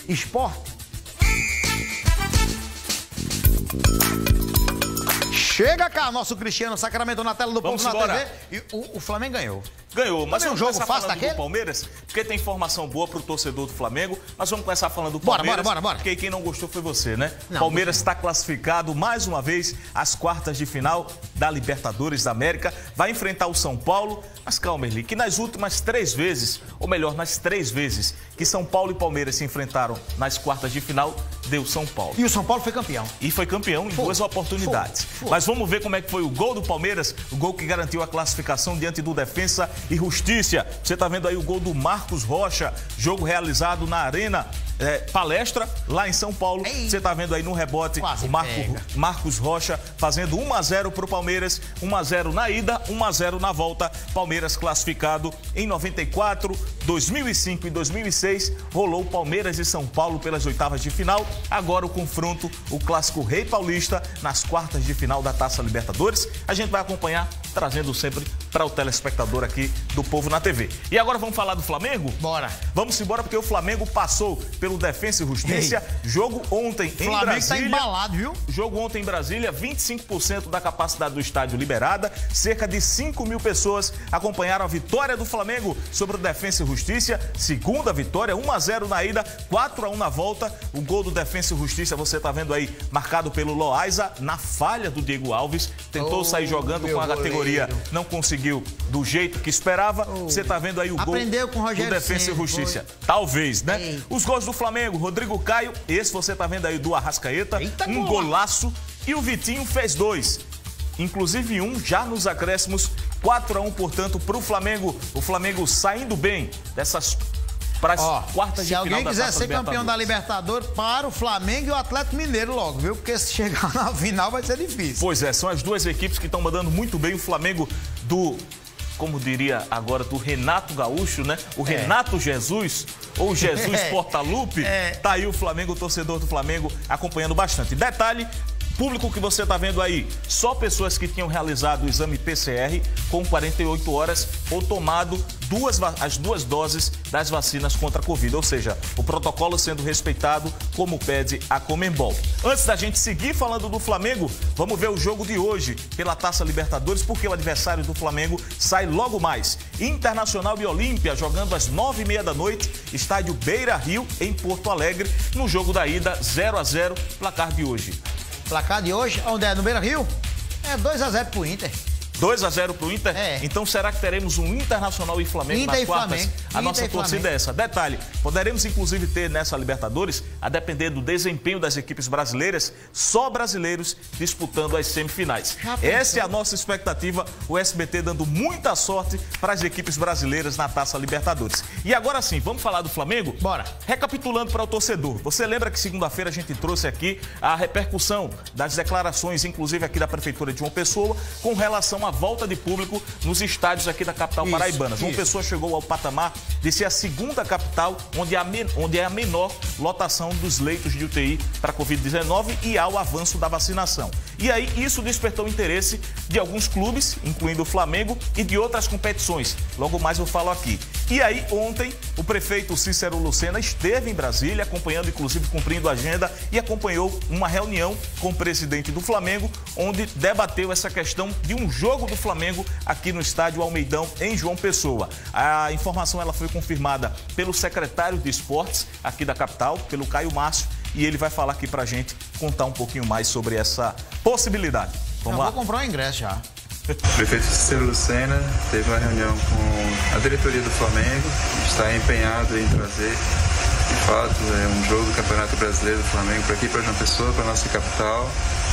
Esporte. Chega cá, nosso Cristiano Sacramento na tela do Povo na TV. E o Flamengo ganhou. Ganhou, mas vamos começar falando do Palmeiras, porque tem informação boa pro torcedor do Flamengo, mas vamos começar falando do Palmeiras. Bora. Porque quem não gostou foi você, né? Palmeiras está classificado mais uma vez às quartas de final da Libertadores da América, vai enfrentar o São Paulo, mas calma, Erli, que nas últimas 3 vezes, ou melhor, nas 3 vezes que São Paulo e Palmeiras se enfrentaram nas quartas de final, deu São Paulo. E o São Paulo foi campeão. E foi campeão em 2 oportunidades. Mas vamos ver como é que foi o gol do Palmeiras, o gol que garantiu a classificação diante do Defensa e Justiça. Você tá vendo aí o gol do Marcos Rocha, jogo realizado na Arena Palestra, lá em São Paulo. Você tá vendo aí no rebote o Marcos Rocha fazendo 1-0 pro Palmeiras, 1-0 na ida, 1-0 na volta. Palmeiras classificado em 94, 2005 e 2006. Rolou Palmeiras e São Paulo pelas oitavas de final. Agora o confronto, o clássico Rei Paulista, nas quartas de final da Taça Libertadores. A gente vai acompanhar, trazendo sempre para o telespectador aqui do Povo na TV. E agora vamos falar do Flamengo? Bora. Vamos embora, porque o Flamengo passou pelo Defensa e Justiça. Jogo ontem em Brasília. O Flamengo tá embalado, viu? Jogo ontem em Brasília, 25% da capacidade do estádio liberada. Cerca de 5 mil pessoas acompanharam a vitória do Flamengo sobre o Defensa e Justiça. Segunda vitória, 1-0 na ida, 4-1 na volta. O gol do Defensa e Justiça, você tá vendo aí, marcado pelo Loaiza, na falha do Diego Alves. Tentou sair jogando com a categoria, não conseguiu do jeito que esperava. Você tá vendo aí o gol do Defensa e Justiça. Talvez, né? Os gols do Flamengo, Rodrigo Caio, esse você tá vendo aí do Arrascaeta, um golaço, e o Vitinho fez 2. Inclusive um já nos acréscimos, 4-1, portanto, pro Flamengo. O Flamengo saindo bem dessas para as quartas de final da Taça Libertadores. Se alguém quiser ser campeão da Libertadores, para o Flamengo e o Atlético Mineiro logo, viu? Porque se chegar na final vai ser difícil. Pois é, são as duas equipes que estão mandando muito bem. O Flamengo do, como diria agora, do Renato Gaúcho, né? O Renato Jesus, ou Jesus Portaluppi. Tá aí o Flamengo, o torcedor do Flamengo, acompanhando bastante. Detalhe, público que você está vendo aí, só pessoas que tinham realizado o exame PCR com 48 horas ou tomado as 2 doses das vacinas contra a Covid, ou seja, o protocolo sendo respeitado como pede a Conmebol. Antes da gente seguir falando do Flamengo, vamos ver o jogo de hoje pela Taça Libertadores, porque o adversário do Flamengo sai logo mais. Internacional e Olímpia jogando às 9h30 da noite, estádio Beira Rio, em Porto Alegre, no jogo da ida 0-0, placar de hoje. Placar de hoje, onde é? No Beira Rio? É 2-0 pro Inter. 2-0 pro Inter? Então será que teremos um Internacional e Flamengo nas quartas? A nossa torcida é essa. Detalhe, poderemos inclusive ter nessa Libertadores, a depender do desempenho das equipes brasileiras, só brasileiros disputando as semifinais. Essa é a nossa expectativa, o SBT dando muita sorte para as equipes brasileiras na Taça Libertadores. E agora sim, vamos falar do Flamengo? Bora. Recapitulando para o torcedor, você lembra que segunda-feira a gente trouxe aqui a repercussão das declarações, inclusive aqui da Prefeitura de João Pessoa, com relação à volta de público nos estádios aqui da capital paraibana. João Pessoa chegou ao patamar de ser a segunda capital onde é a menor lotação dos leitos de UTI para Covid-19 e há o avanço da vacinação. E aí isso despertou o interesse de alguns clubes, incluindo o Flamengo, e de outras competições. Logo mais eu falo aqui. E aí ontem o prefeito Cícero Lucena esteve em Brasília, acompanhando, inclusive cumprindo a agenda, e acompanhou uma reunião com o presidente do Flamengo, onde debateu essa questão de um jogo do Flamengo aqui no estádio Almeidão, em João Pessoa. A informação ela foi confirmada pelo secretário de Esportes aqui da capital, pelo Caio Márcio, e ele vai falar aqui pra gente, contar um pouquinho mais sobre essa possibilidade. Vamos lá. Vou comprar um ingresso já. O prefeito Cícero Lucena teve uma reunião com a diretoria do Flamengo, está empenhado em trazer, de fato, um jogo do Campeonato Brasileiro do Flamengo para aqui, para João Pessoa, para a nossa capital.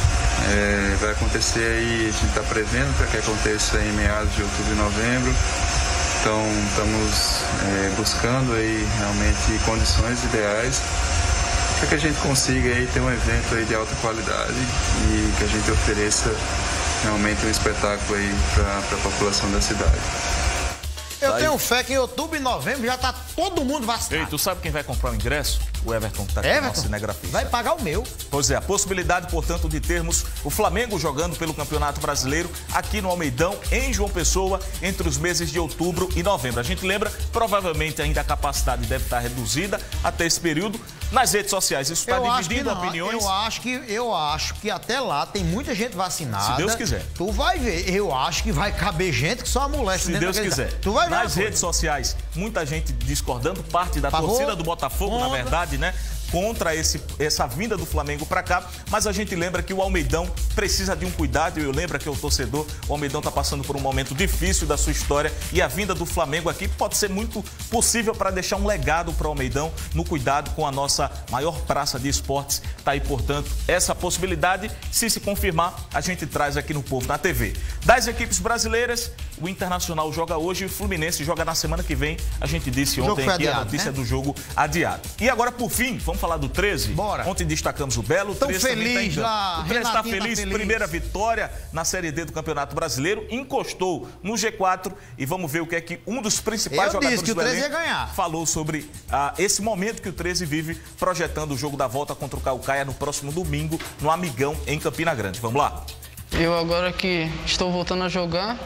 Vai acontecer aí, a gente está prevendo para que aconteça em meados de outubro e novembro. Então estamos buscando aí realmente condições ideais para que a gente consiga aí ter um evento aí de alta qualidade e que a gente ofereça realmente um espetáculo aí para a população da cidade. Eu tenho fé que em outubro e novembro já tá todo mundo vacinado. Ei, tu sabe quem vai comprar o ingresso? O Everton, que tá aqui, nosso cinegrafista. Vai pagar o meu. Pois é, a possibilidade, portanto, de termos o Flamengo jogando pelo Campeonato Brasileiro aqui no Almeidão, em João Pessoa, entre os meses de outubro e novembro. A gente lembra, provavelmente ainda a capacidade deve estar reduzida até esse período, nas redes sociais. Isso está dividindo opiniões? Eu acho que até lá tem muita gente vacinada. Se Deus quiser. Tu vai ver. Eu acho que vai caber gente que só amolece. Se Deus quiser. Tu vai ver. Nas redes sociais, muita gente discordando, parte da torcida do Botafogo, na verdade, né? Contra essa vinda do Flamengo para cá, mas a gente lembra que o Almeidão precisa de um cuidado. Eu lembro que o torcedor, o Almeidão está passando por um momento difícil da sua história e a vinda do Flamengo aqui pode ser muito possível para deixar um legado para o Almeidão no cuidado com a nossa maior praça de esportes. Tá aí, portanto, essa possibilidade. Se confirmar, a gente traz aqui no Povo na TV. Das equipes brasileiras, o Internacional joga hoje e o Fluminense joga na semana que vem. A gente disse ontem aqui a notícia do jogo adiado. E agora, por fim, vamos falar do 13? Bora. Ontem destacamos o Belo. Tão feliz lá. O 13 está feliz. Primeira vitória na Série D do Campeonato Brasileiro. Encostou no G4 e vamos ver o que é que um dos principais jogadores do elenco falou sobre esse momento que o 13 vive, projetando o jogo da volta contra o Caucaia no próximo domingo, no Amigão, em Campina Grande. Vamos lá. Eu agora que estou voltando a jogar,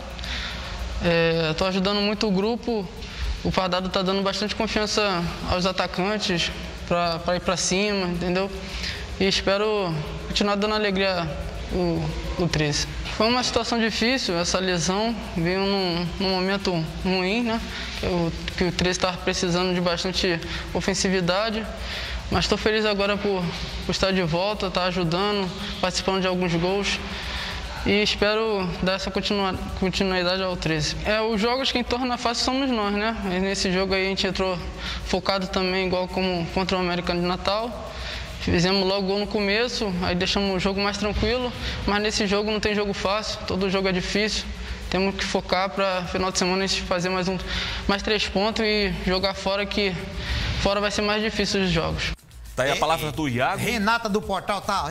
estou ajudando muito o grupo. O Pardado está dando bastante confiança aos atacantes para ir para cima, entendeu? E espero continuar dando alegria o 13. Foi uma situação difícil, essa lesão veio num momento ruim, né? Que o 13 estava precisando de bastante ofensividade. Mas estou feliz agora por estar de volta, estar ajudando, participando de alguns gols. E espero dar essa continuidade ao 13. Os jogos quem torna fácil somos nós, né? E nesse jogo aí a gente entrou focado também, igual como contra o América de Natal. Fizemos logo gol no começo, aí deixamos o jogo mais tranquilo. Mas nesse jogo não tem jogo fácil, todo jogo é difícil. Temos que focar para final de semana a gente fazer mais 3 pontos e jogar fora, que fora vai ser mais difícil os jogos. Tá aí a palavra do Iago. Renata do Portal tá.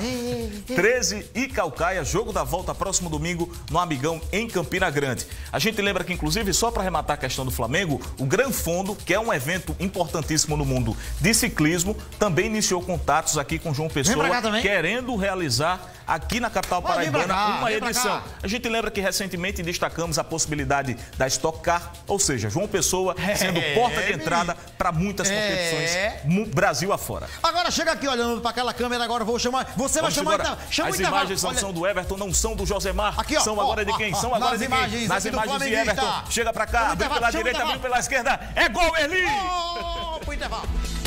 13 e Caucaia, jogo da volta próximo domingo no Amigão, em Campina Grande. A gente lembra que, inclusive, só para arrematar a questão do Flamengo, o Gran Fondo, que é um evento importantíssimo no mundo de ciclismo, também iniciou contatos aqui com João Pessoa, querendo realizar aqui na capital paraibana uma edição. A gente lembra que recentemente destacamos a possibilidade da Stock Car, ou seja, João Pessoa sendo porta de entrada para muitas competições Brasil afora. Agora chega aqui olhando para aquela câmera, agora vou chamar. Você vai chamar então. As imagens não são do Everton, não são do Josemar. Aqui, ó, são agora de quem? São agora de quem? Nas imagens de Everton. Chega para cá, abriu pela direita, abriu pela esquerda. É gol, Erli! Pro intervalo.